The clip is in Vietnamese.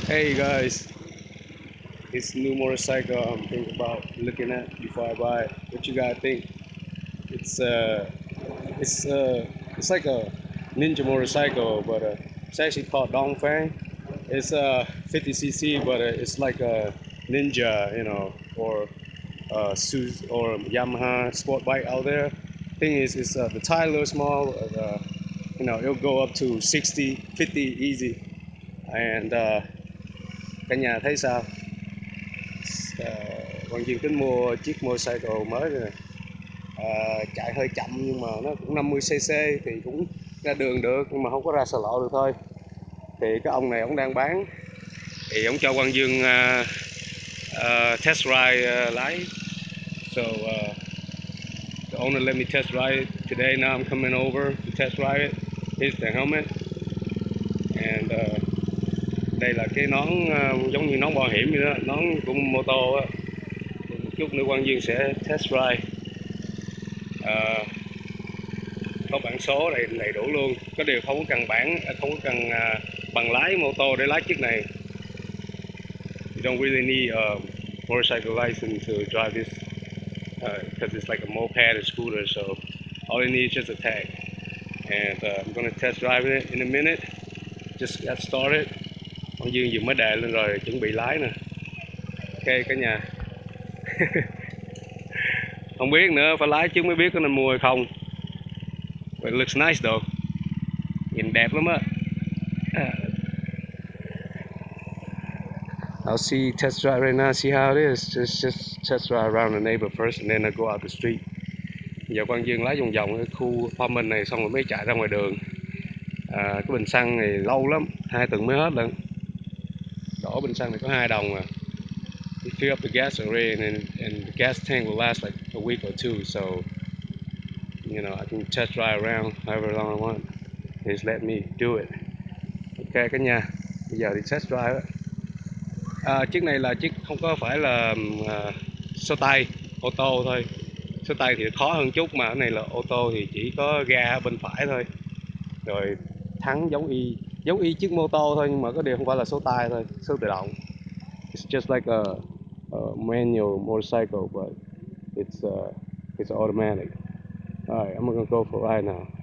Hey guys, it's new motorcycle I'm thinking about looking at before I buy it. What you guys think? It's uh, it's uh, it's like a ninja motorcycle, but it's actually called Dongfeng. It's 50cc, but it's like a ninja, or or Yamaha sport bike out there. Thing is, the tire little small. It'll go up to 60, 50 easy. And cả nhà thấy sao? Ờ, Quang Duyên tính mua chiếc motorcycle mới này. Chạy hơi chậm nhưng mà nó cũng 50cc thì cũng ra đường được nhưng mà không có ra xa lộ được thôi. Thì cái ông này ông đang bán thì ông cho Quang Dương test ride lái. So the owner let me test ride it today. Now I'm coming over to test ride it. Here's the helmet and đây là cái nón giống như nón bảo hiểm vậy đó, nón của mô tô á. Một chút nữa Quang Dương sẽ test ride. Ờ, có bản số này đầy đủ luôn, có điều không có cần không có cần bằng lái mô tô để lái chiếc này. You don't really need a motorcycle license to drive this because it's like a moped or scooter, so all you need is just a tag. And I'm gonna test drive it in a minute. Just got started. Quang Dương vừa mới đề lên rồi chuẩn bị lái nè. Ok cả nhà. Không biết nữa, phải lái trước mới biết có nên mua hay không. But it looks nice though. Nhìn đẹp lắm á. I'll see test drive right now, see how it is. Just test drive around the neighbor first and then I go out the street. Giờ Quang Dương lái vòng vòng cái khu farming này xong rồi mới chạy ra ngoài đường. Cái bình xăng này lâu lắm, 2 tuần mới hết lần. Đổ bình xăng này có 2 đồng à. You fill up the gas array and the gas tank will last like a week or two, so I can test drive around however long I want. Just let me do it. Ok cả nhà, bây giờ đi test drive. Chiếc này là chiếc không có phải là số tay ô tô thôi. Số tay thì khó hơn chút, mà cái này là ô tô thì chỉ có ga ở bên phải thôi. Rồi thắng giống y chiếc mô tô thôi, nhưng mà có điều không phải là số tay thôi, số tự động. It's just like a manual motorcycle, but it's automatic. Alright, I'm gonna go for a ride now.